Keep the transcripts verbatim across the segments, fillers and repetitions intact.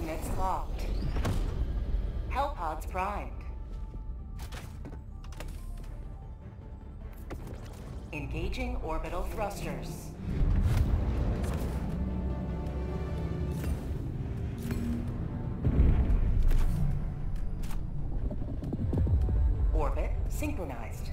Coordinates locked. Hellpods primed. Engaging orbital thrusters. Orbit synchronized.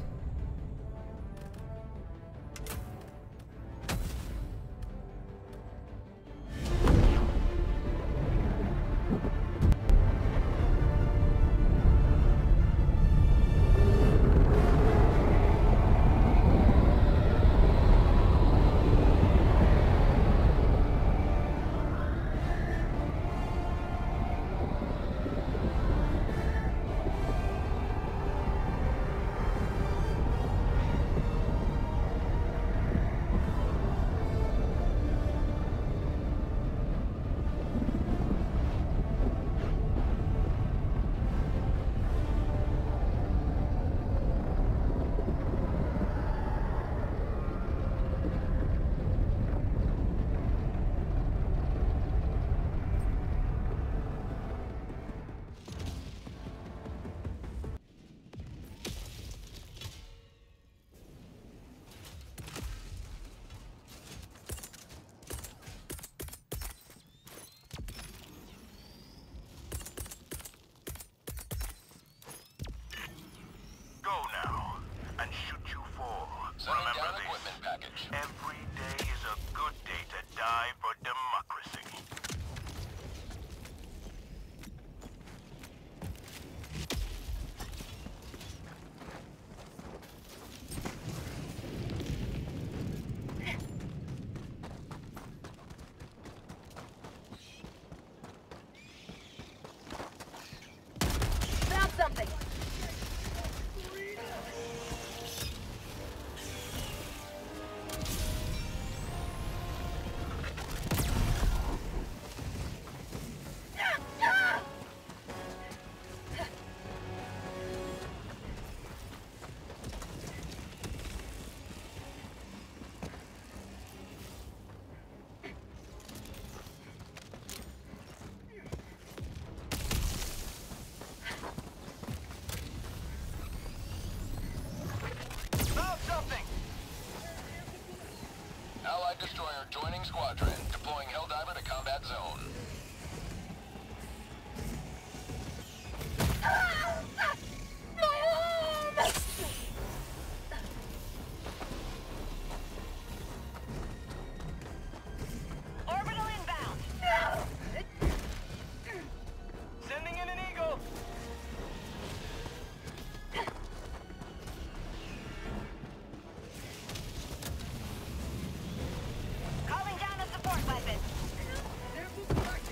Go now, and shoot you fall. Sending Remember down this. equipment package. Every day is a good day to die for democracy. Found something! Found something! Allied destroyer joining squadron. Deploying Helldiver to combat zone. Orbital inbound! Sending in an eagle! Calling down a support weapon!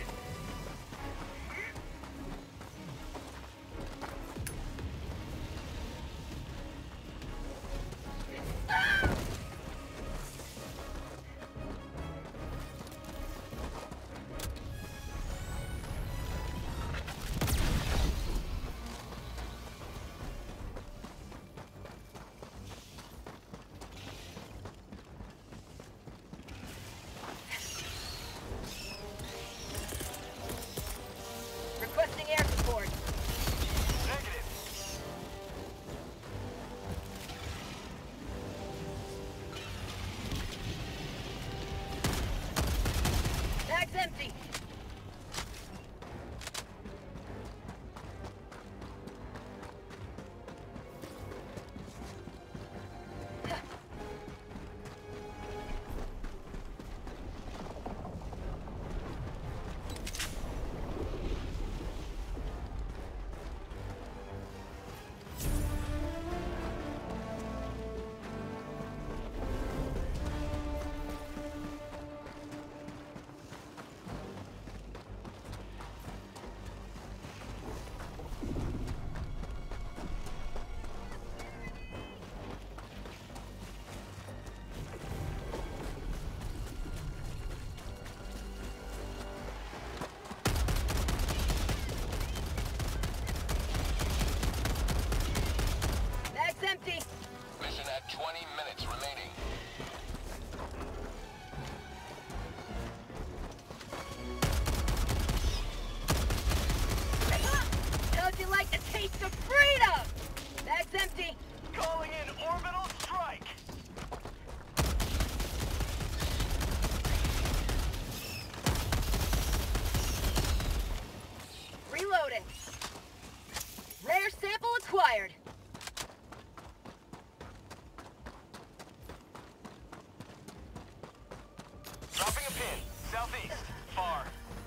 Southeast. Far.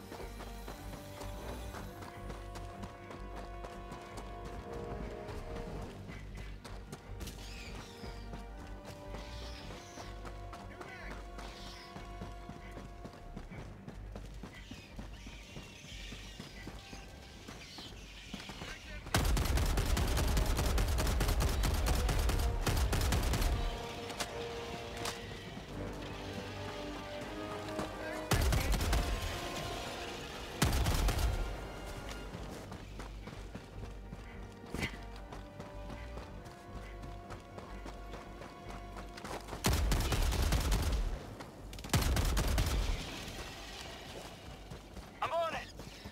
I'm on it.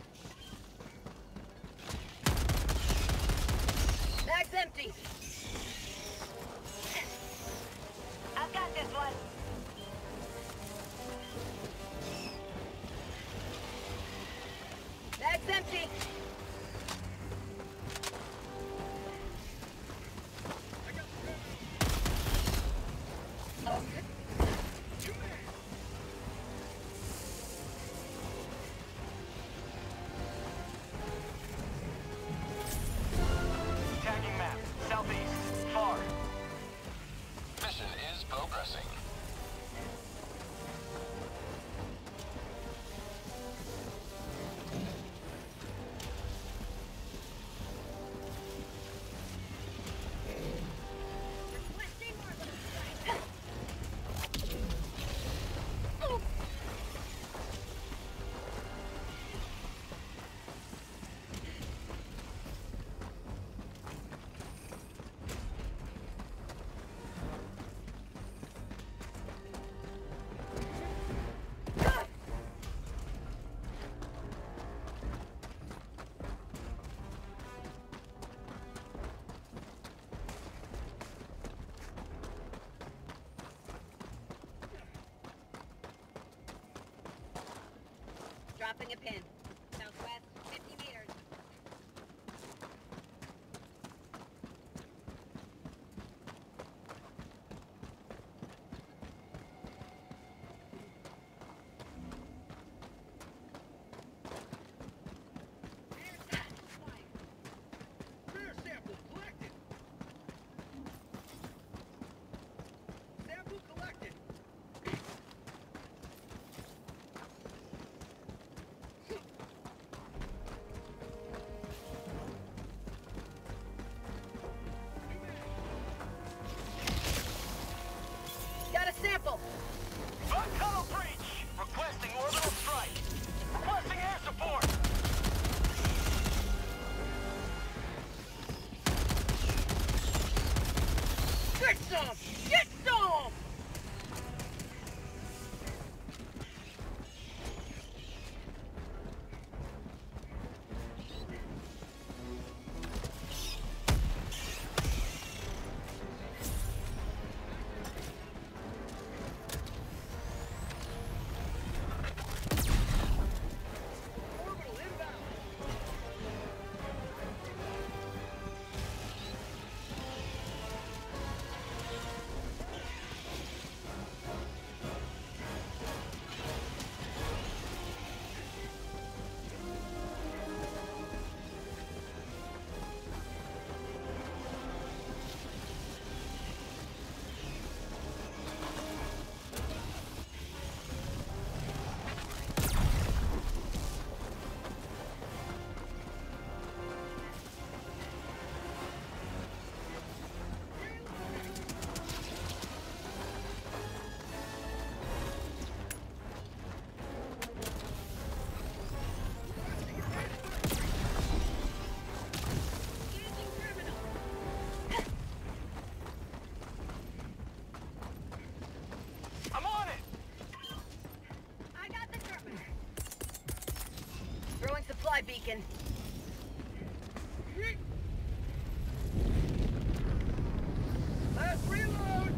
Bag's empty. I've got this one. Bag's empty. Tagging map. Southeast. Far. Mission is progressing. Dropping a pin. Southwest, fifty meters. Rare sample collected. Sample collected. Got a sample. Bug tunnel breach. Requesting orbital strike. Requesting air support. Get some! Get some! Orbital inbound. I'm on it. I got the terminal. Throwing supply beacon. Last reload.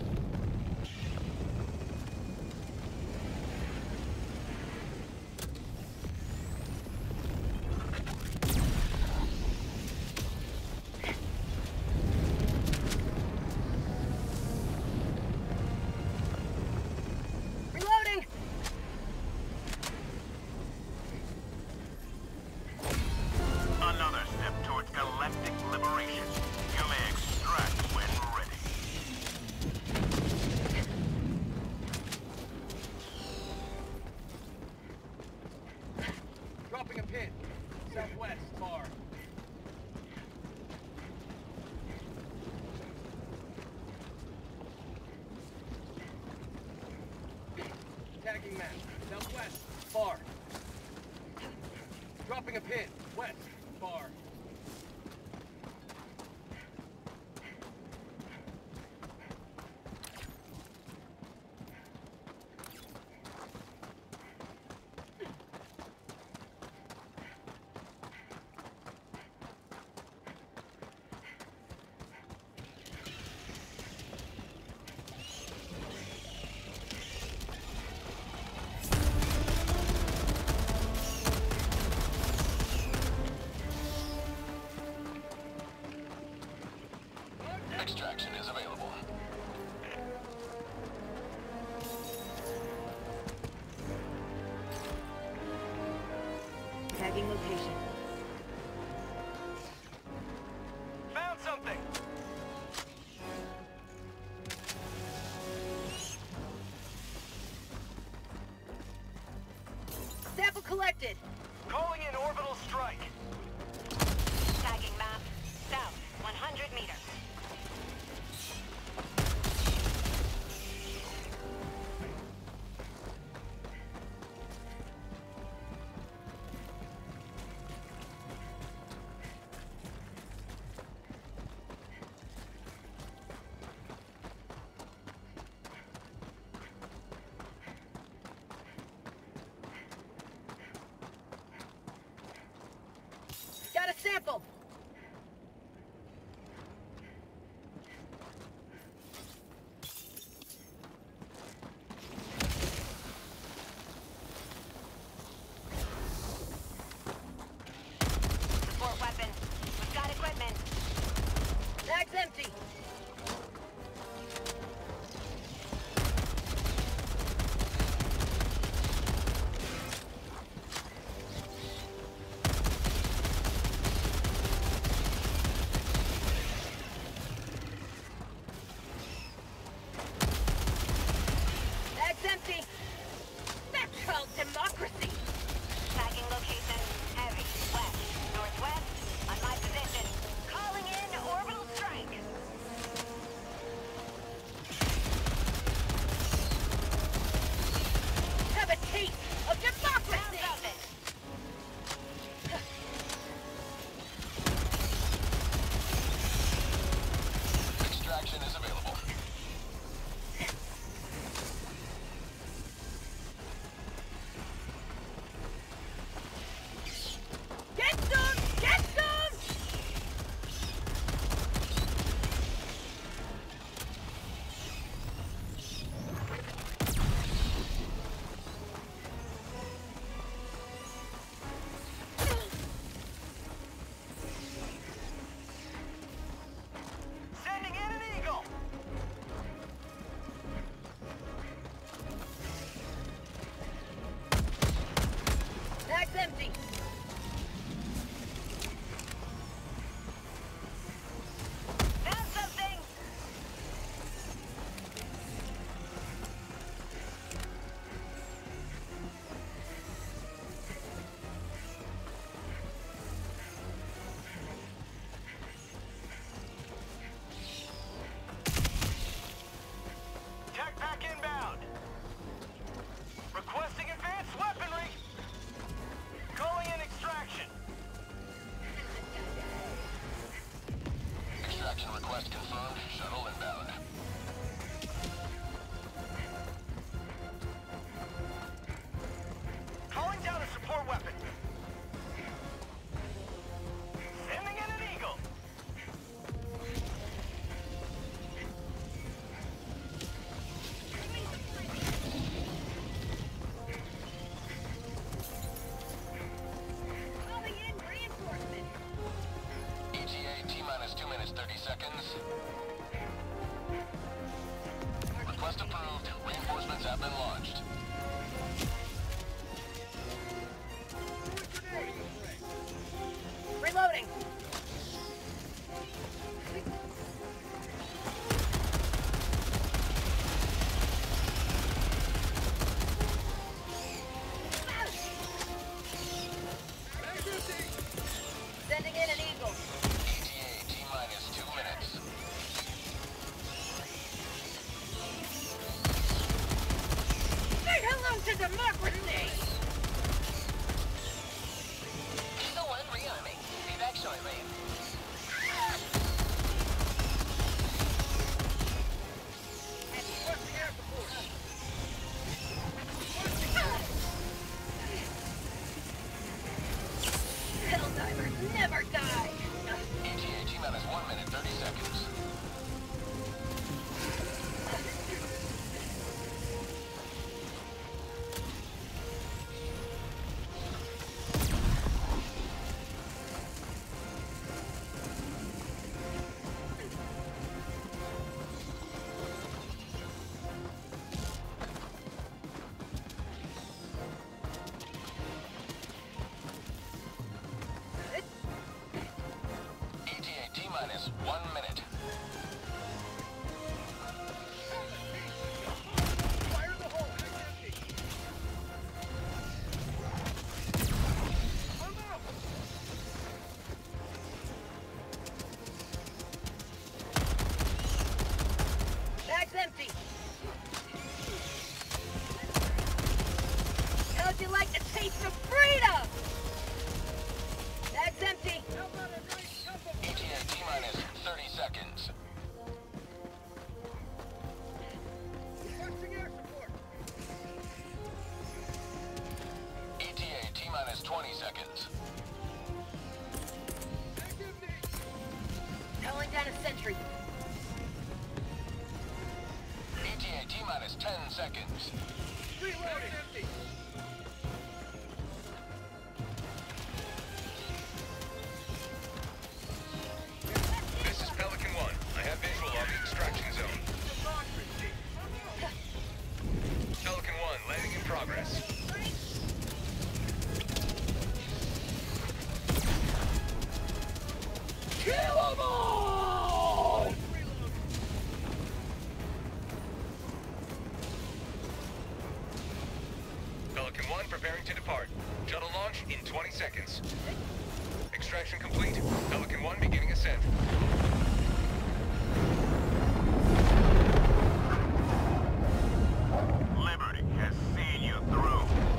Reloading! Throwing a pin. West. Far. Extraction is available. Tagging location. Found something. Sample collected. Calling in orbital strike. Tagging map. South, one hundred meters. Got a sample. Support weapon. We've got equipment. Bag's empty. Bag's empty. That's called democracy. Tagging location. Heavy. West. Northwest. On my position. Calling in orbital strike. Have a taste of Found democracy. something. Extraction is available. Get some! Get some! Sending in an eagle. Bag's empty. Found something. Tech pack inbound. Requesting advanced weaponry. Calling in extraction. Extraction request confirmed. Shuttle inbound. Calling down a support weapon. Sending in an eagle. Calling in reinforcement. E T A T minus two minutes thirty seconds. Request approved. Reinforcements have been launched. Reloading. Sending in an eagle. E T A T minus two minutes. Say hello to democracy! seconds. Reloading. Empty. This is Pelican One. I have visual on the extraction zone. Pelican One, landing in progress. Kill 'em all! Pelican One preparing to depart. Shuttle launch in twenty seconds. Extraction complete. Pelican One beginning ascent. Liberty has seen you through.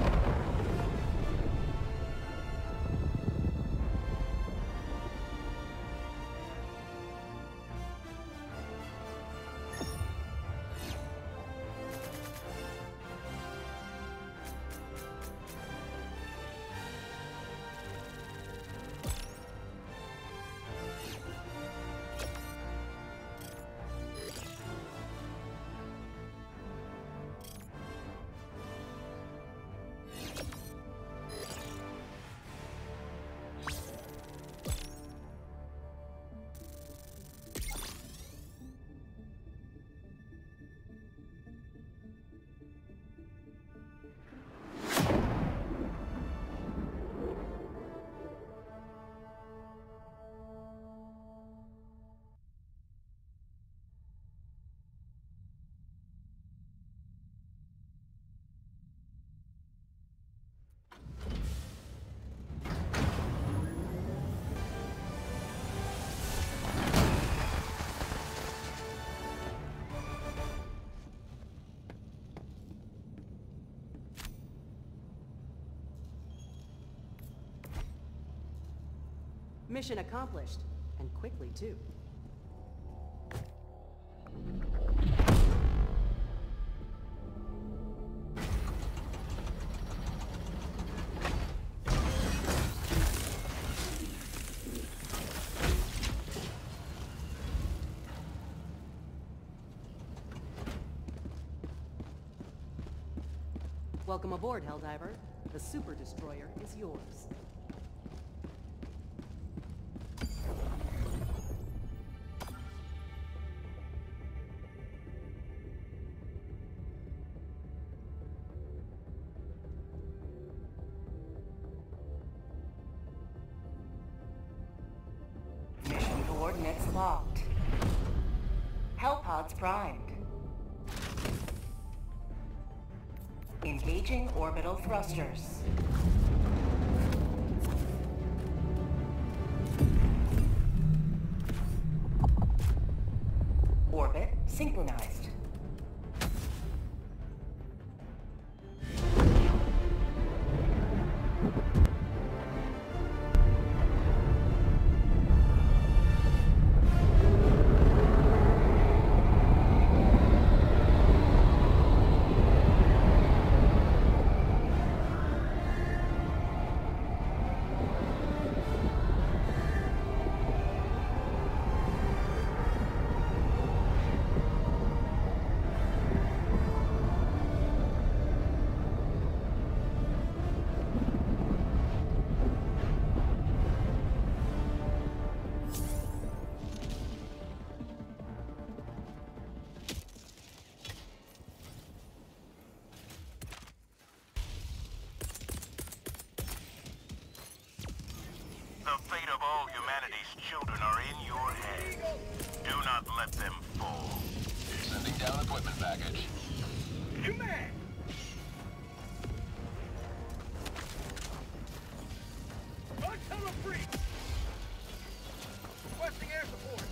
Mission accomplished, and quickly too. Welcome aboard, Helldiver. The Super Destroyer is yours. Mission coordinates locked. Hellpods primed. Engaging orbital thrusters. Orbit synchronized. The fate of all humanity's children are in your hands. Do not let them fall. Sending down equipment package. You man! Artillery breach! Requesting air support.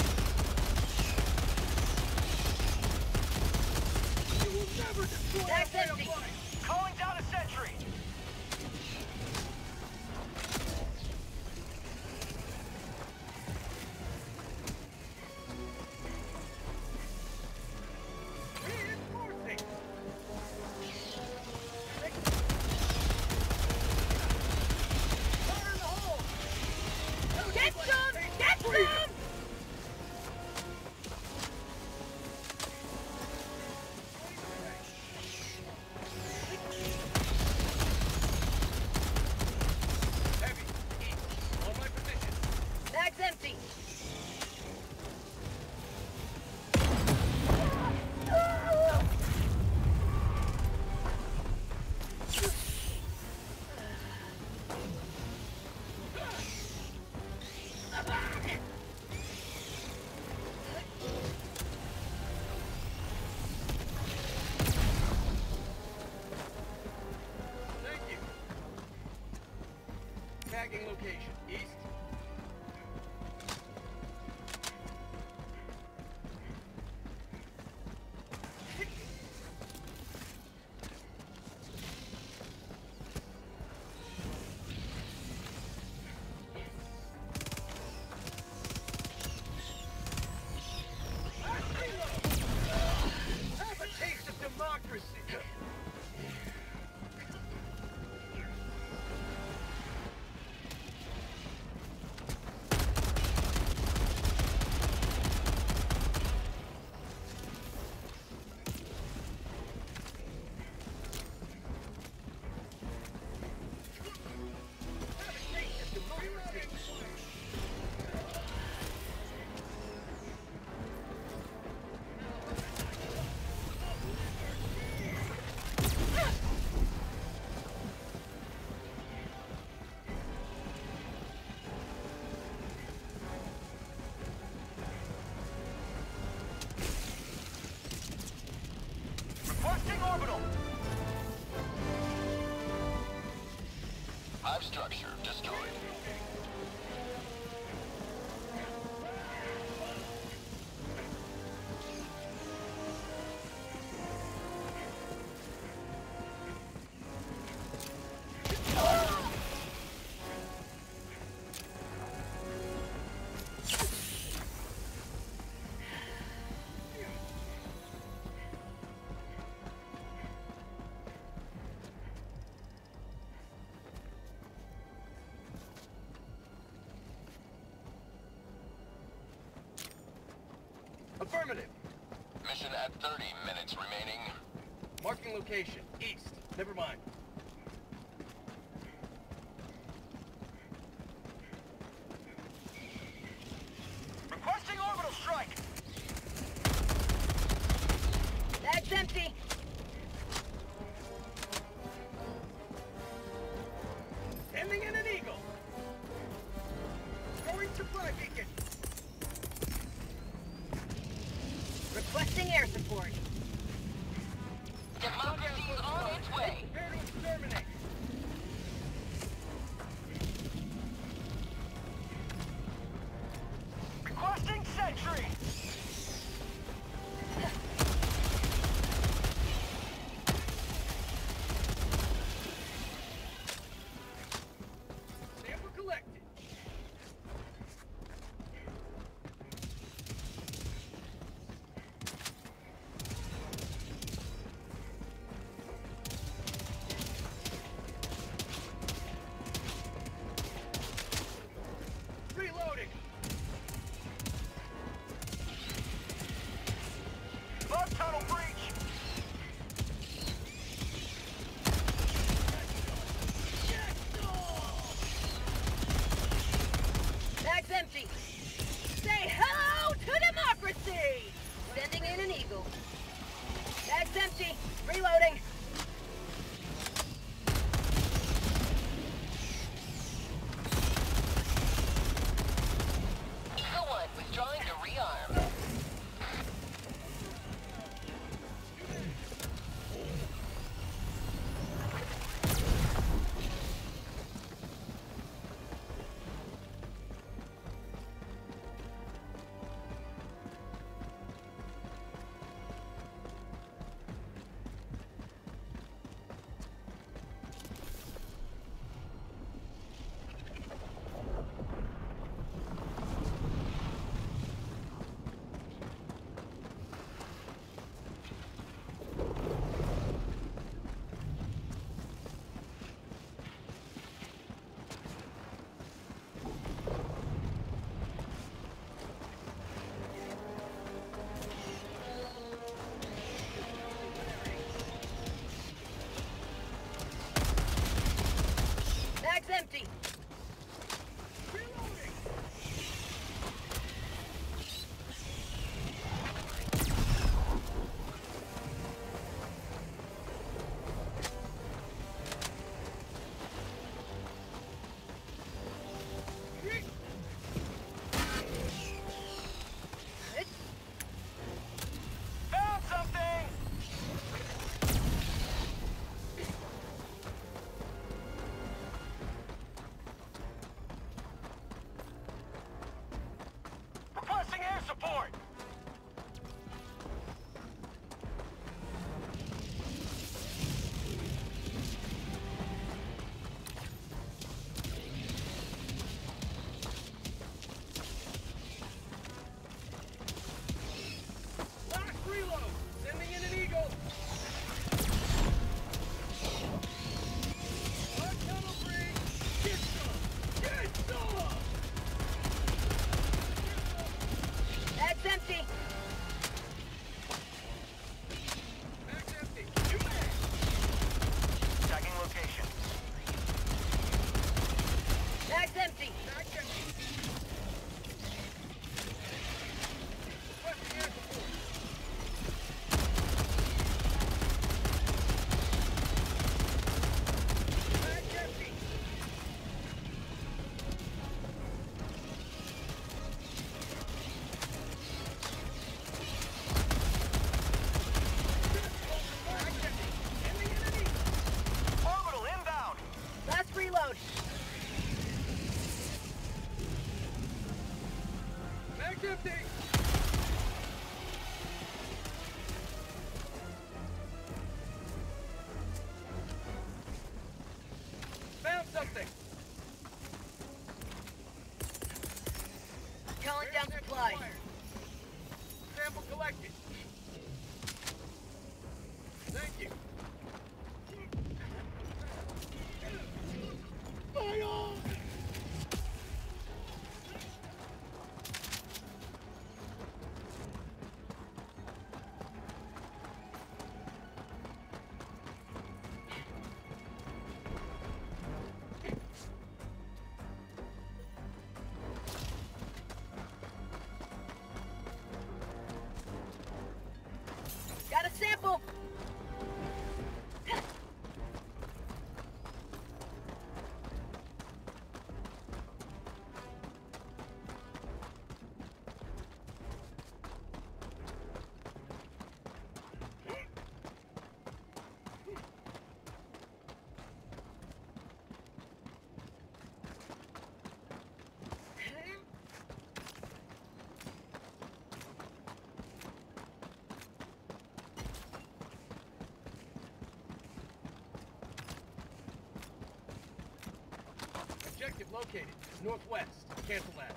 You will never destroy our That's way of empty. life! Calling down a sentry! location. East. Have a taste of democracy. Have a taste of democracy. Requesting orbital. Hive structure destroyed. Affirmative. Mission at thirty minutes remaining. Marking location. East. Never mind. Requesting orbital strike. Bag's empty. Sending in an eagle. Going supply beacon. Requesting air support. Democracy's on its way. Prepare to exterminate. Requesting sentry. Sample collected. Reloading. Bug tunnel breach. Bag's empty. Say hello to democracy! Sending in an eagle. Bag's empty. Reloading. Eagle One withdrawing to rearm. Objective located. Northwest. Cancel that.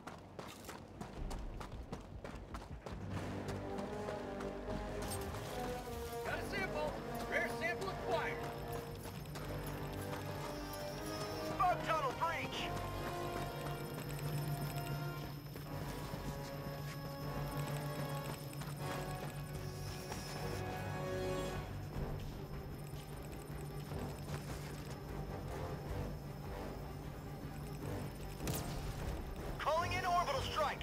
Got a sample. Rare sample acquired. Bug tunnel breach! Calling in orbital strike!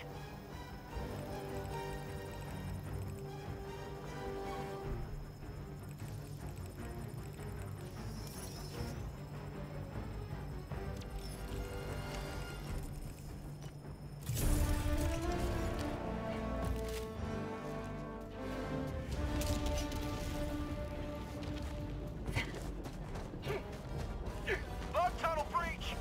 Bug tunnel breach!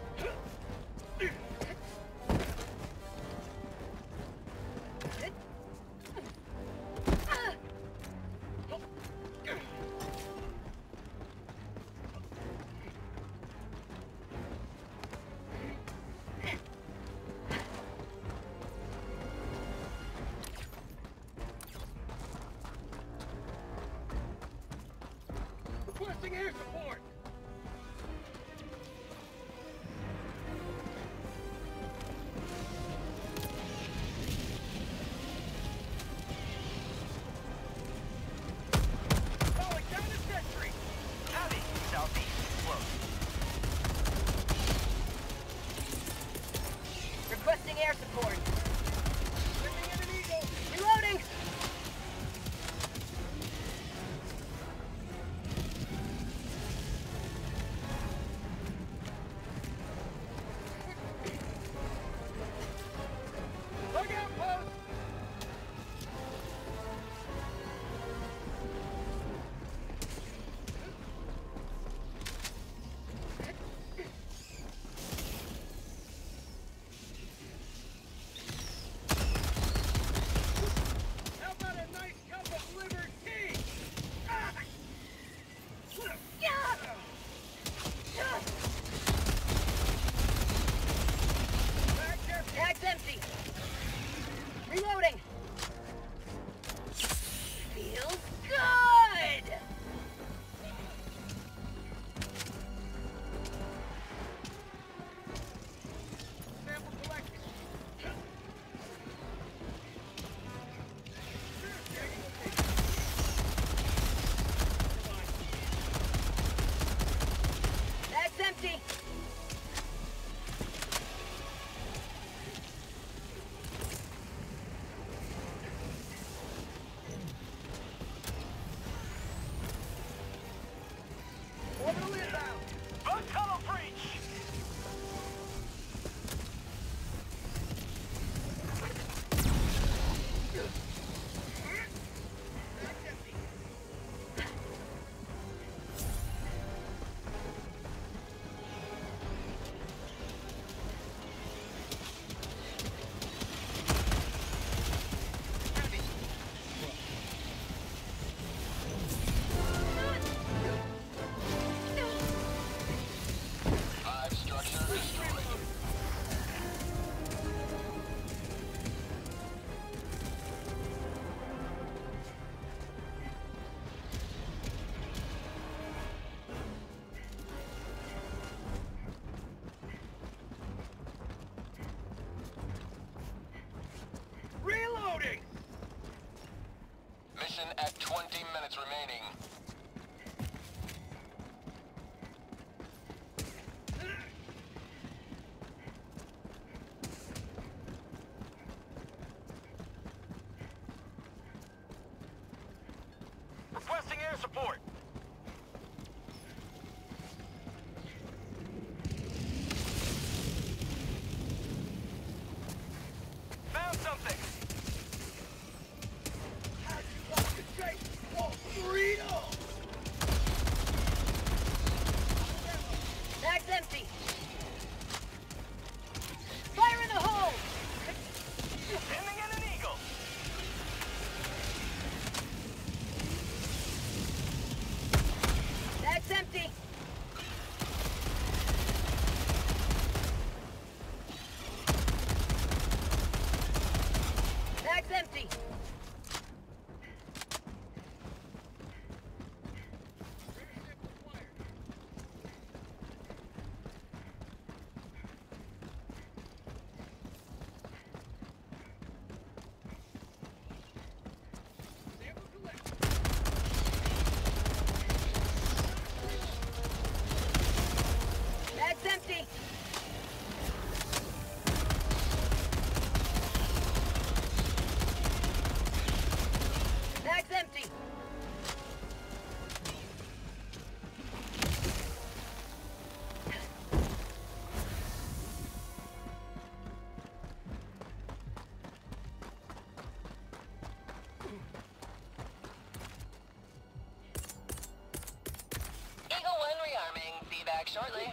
Requesting air support. Calling down a sentry. Heavy! Southeast, close. Requesting air support. Sending in an eagle. Reloading! Bug outpost. How about a nice cup of liver tea? Ah! Back there. Bag's empty. Reloading. Feels good! Sample collected. Bag's empty. Orbital inbound. Bug tunnel breach! Five structure destroyed. Reloading. Mission at twenty minutes remaining. Requesting air support! Found something! How'd you like to say? Oh, burrito. Bag's empty. Fire in the hole! Sending in an eagle! back shortly.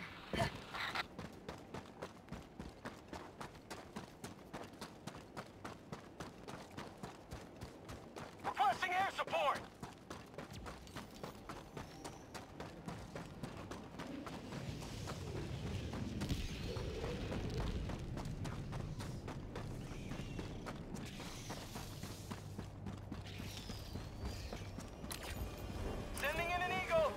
Requesting air support! Sending in an Eagle!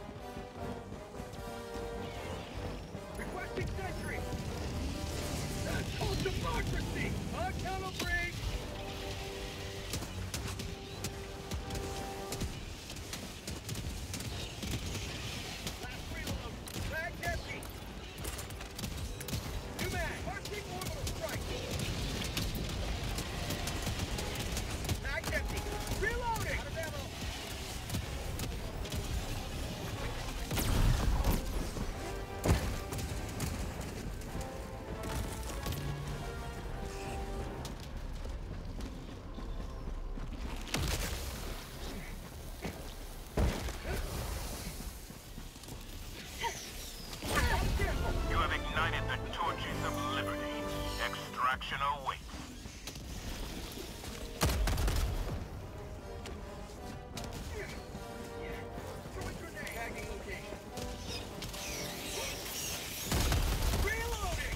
Requesting sentry! That's called democracy! On count of three! Last reload! Mag empty! New mag! Marching orbital strike! Mag empty! Reloading! Out of ammo! You have ignited the torches of liberty. Extraction awaits. Throwing grenade! Tagging location. Reloading!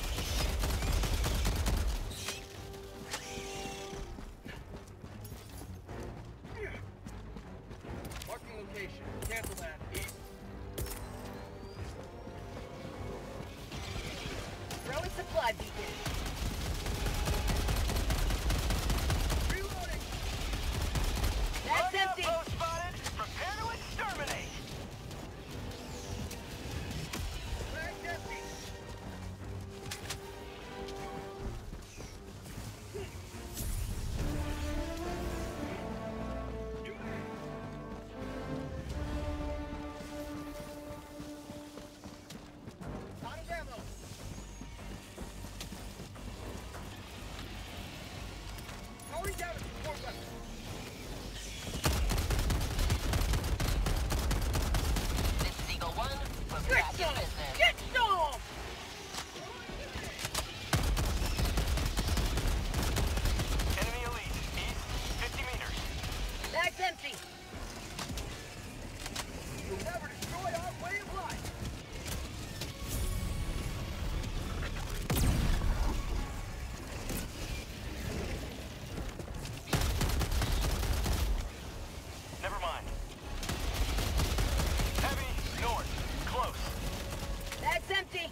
Marking location. Cancel that. East. Throwing supply beacon. Reloading! That's Bug empty. outpost spotted. Prepare to exterminate. Mag empty! Out of ammo! Powering down a support weapon! This is Eagle One. We're Get back in some! business. Get some! Enemy elite. East. fifty meters. That's empty. You'll never destroy our way of life! Never mind. Heavy. North. Close. That's empty.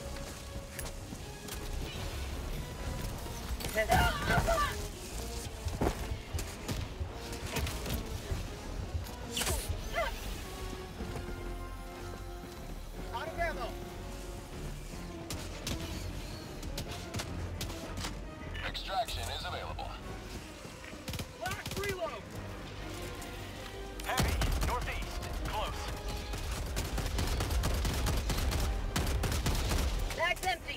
Out of ammo! Extraction is available. Last reload! Heavy. Northeast. Close. That's empty.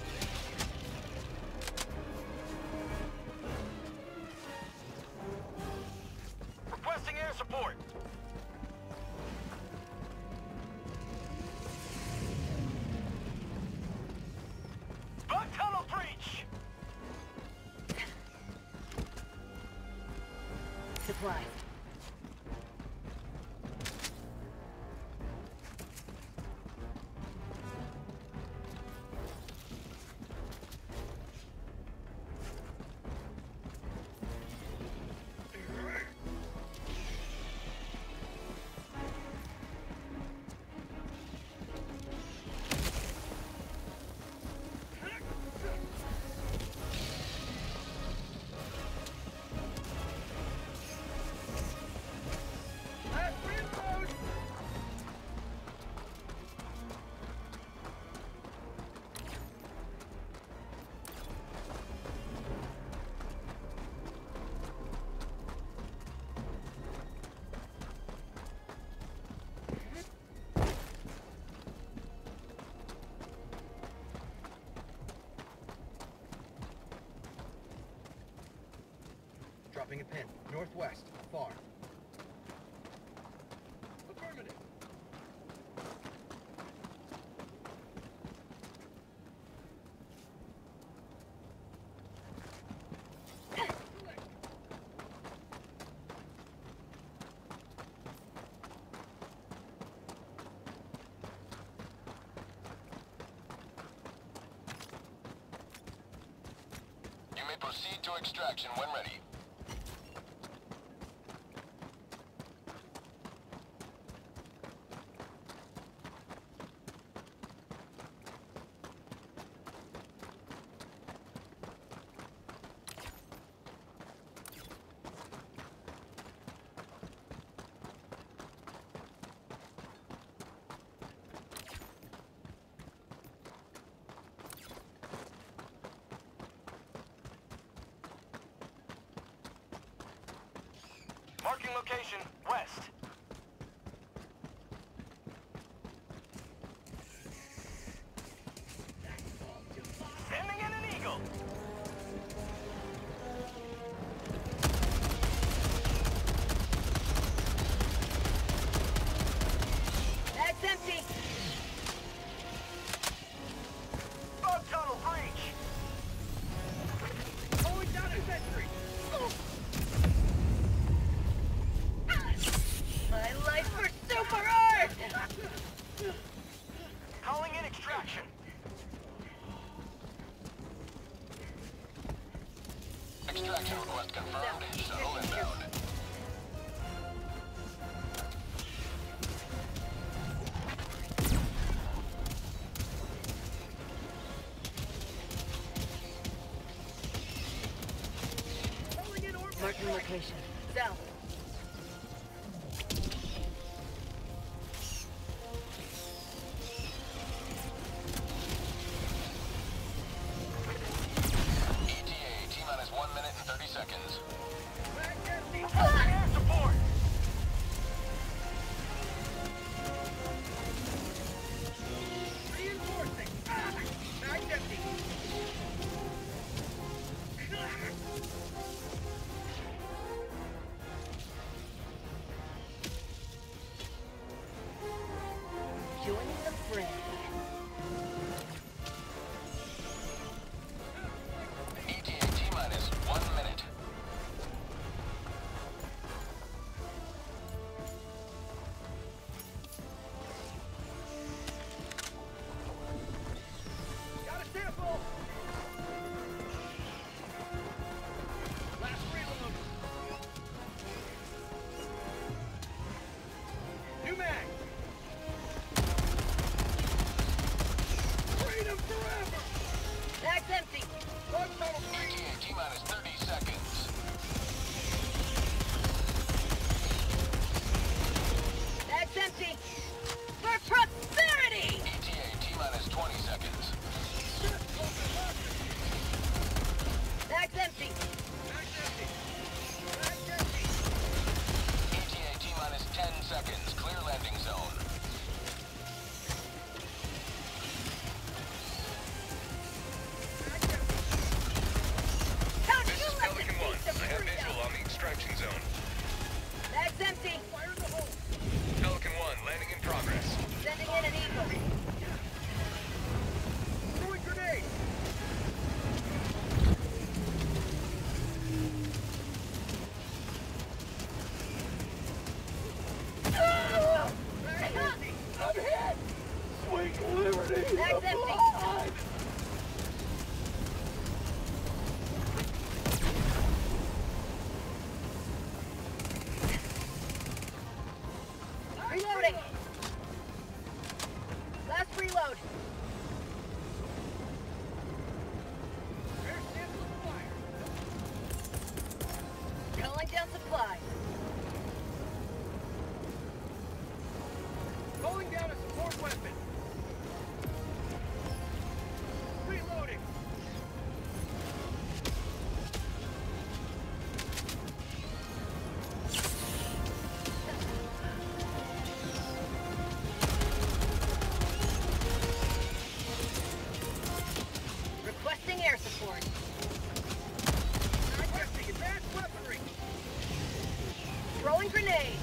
Requesting air support. Bug tunnel breach. Supplies. Last reload! Dropping a pin. Northwest. Far. Affirmative. proceed to extraction when ready. Marking location, west. Sending in an eagle. Bag's empty. Bug tunnel breach. Going down a sentry. My life for super art! Calling in extraction. Extraction request confirmed. Shuttle inbound. Calling in orbital Marking strike. location. South. E T A, T-minus one minute and thirty seconds. Back empty. Air support. Reinforcing. Ah! Bag's empty. Joining the fray. E T A, T-minus one minute. Got a sample. Last reload. New mag. Freedom forever. Bag's empty. Bug tunnel E breach. T A, T-minus thirty seconds. Bag's empty. For prosperity! E T A, T-minus twenty seconds. Bag's empty. Bag's empty. Bag's empty. E T A, T-minus ten seconds. Clear landing zone. Bag's empty. Don't This you is let Pelican the one. beast of I have freedom! visual on the extraction zone. Bag's empty. Fire in the hole. Pelican one, landing in progress. Sending in an eagle. Throwing grenade. Bag's empty. I'm hit. Sweet liberty. Bag's empty. Reloading. Last reload. Air sample acquired. Calling down supplies. Calling down a support weapon. Reloading. Requesting air support. Requesting advanced weaponry. Throwing grenade.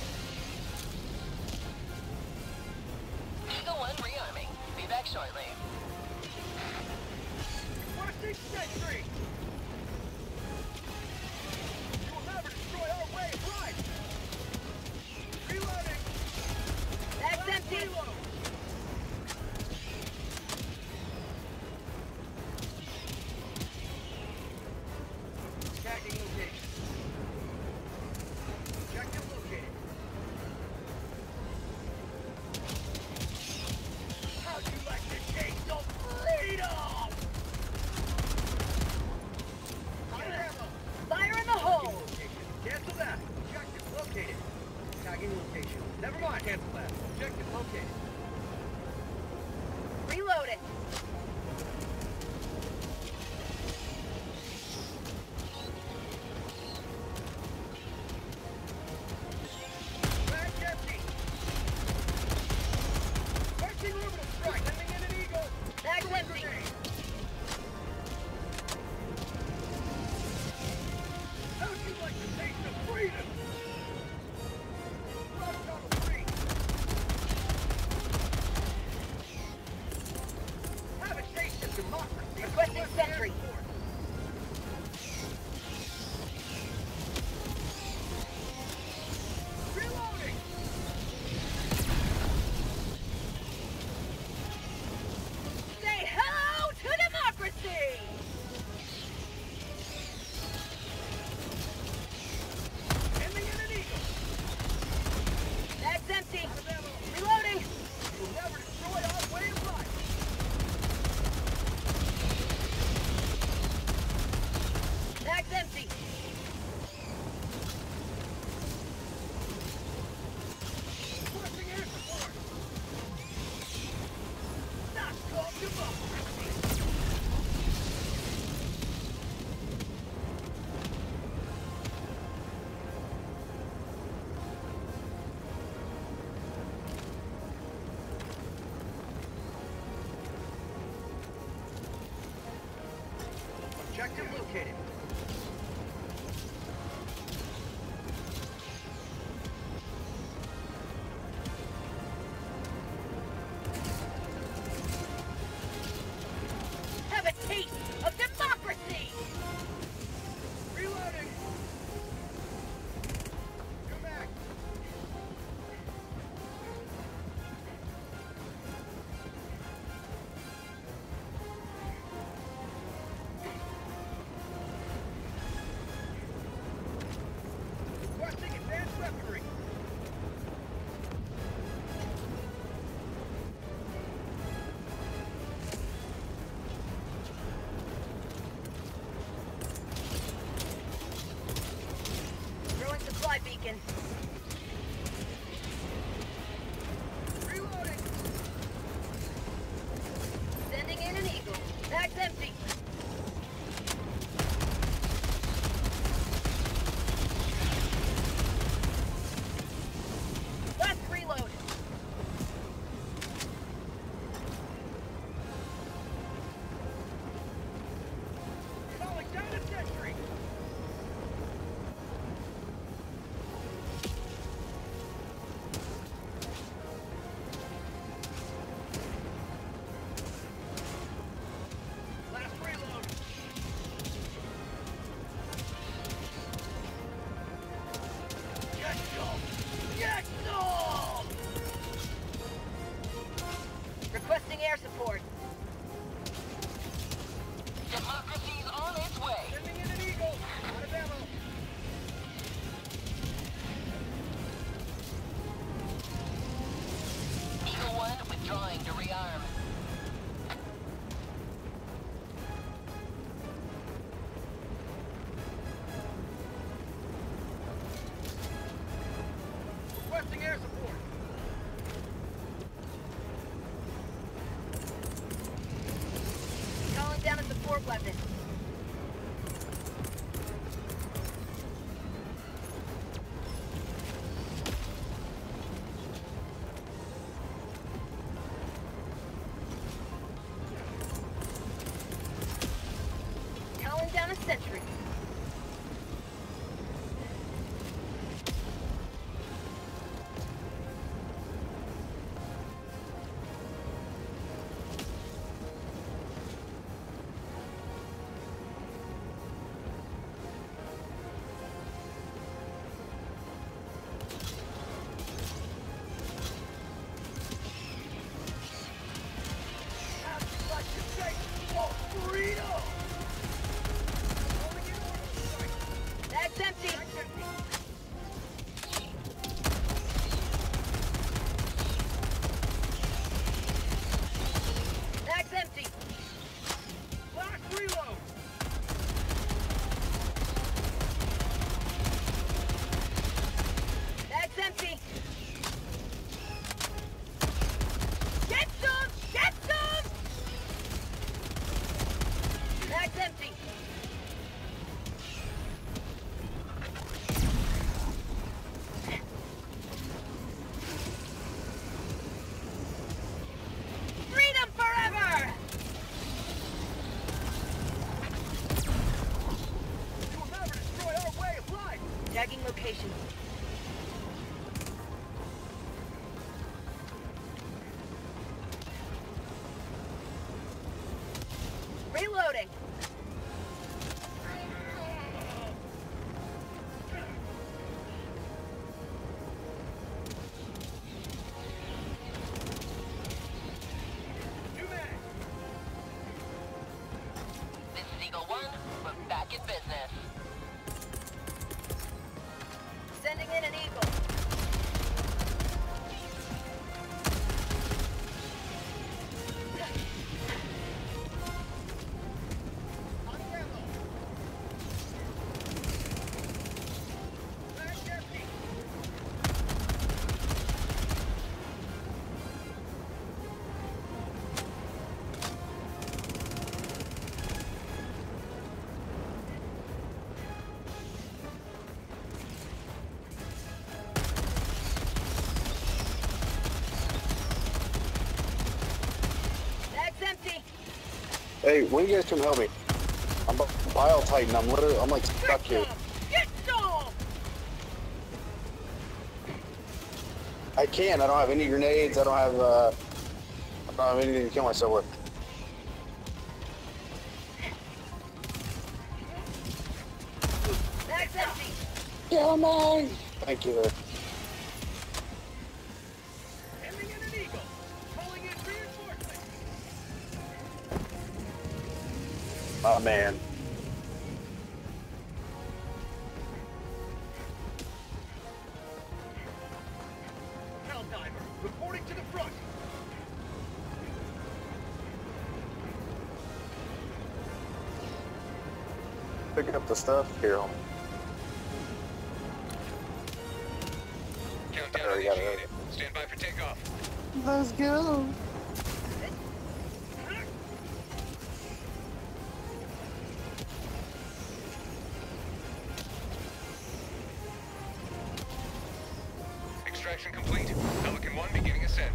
Eagle one rearming. Be back shortly. Requesting sentry. You will never destroy our way of life. Reloading. Bag's empty. Reload. located. Tagging location. Never mind. Cancel that. Objective located. Reloading. Bag's empty. Marching orbital strike. Sending in an eagle. Bag's Throwing empty. grenade. How'd you like the taste of freedom? Left on the three. Have a taste of democracy. Requesting sentry. Reloading. Say hello to democracy! Ending in an eagle. Bag's empty. Out of ammo. Reloading. You'll never destroy our way of life. Bag's empty. Requesting air support. That's called democracy. Objective located. Have a taste of democracy! Reloading. Come back. Requesting advanced weaponry. Throwing supply beacon. Reloading. Sending in an eagle. Bag's empty. Last reload. Calling down a sentry. Hey, when you guys come help me? I'm a Bile Titan. I'm literally, I'm like stuck here. Get some! I can't. I don't have any grenades. I don't have, uh, I don't have anything to kill myself with. Mag's empty. Kill me! Thank you there. Sending in an eagle. Calling in reinforcements. Oh man. Helldiver, reporting to the front. Pick up the stuff here. Home. Countdown Already got it. initiated. Stand by for takeoff. Let's go. Extraction complete. Pelican one beginning ascent.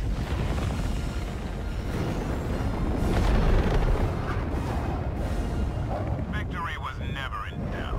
Victory was never in doubt.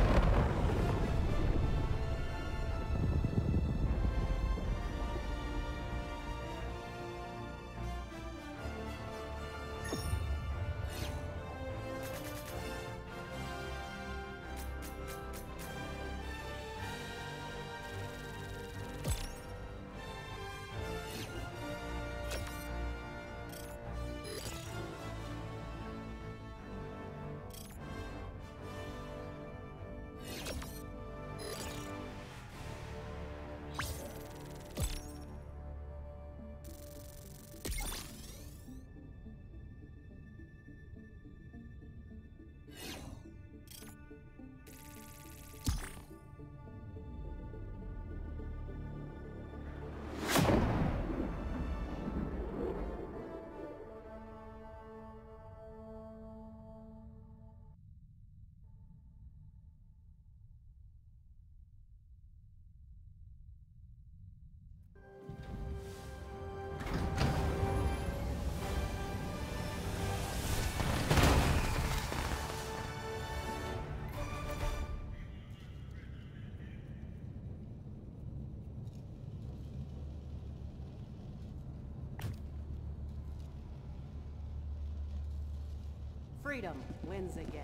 Freedom wins again.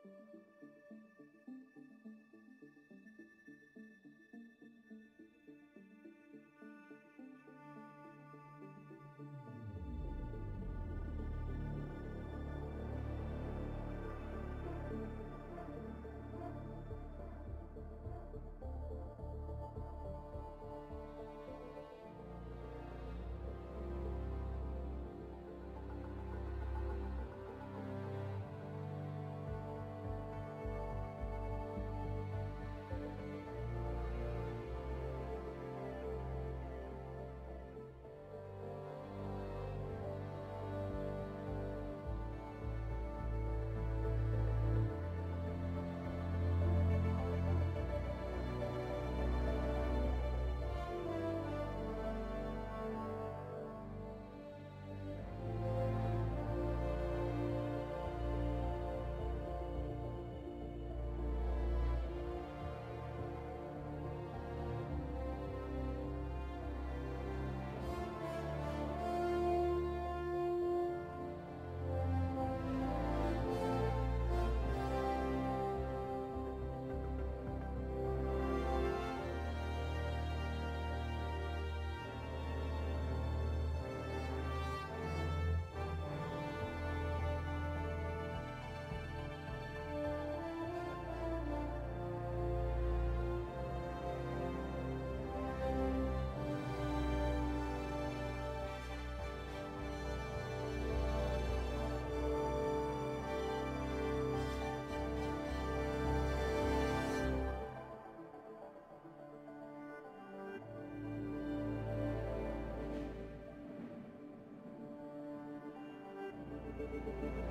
Thank you.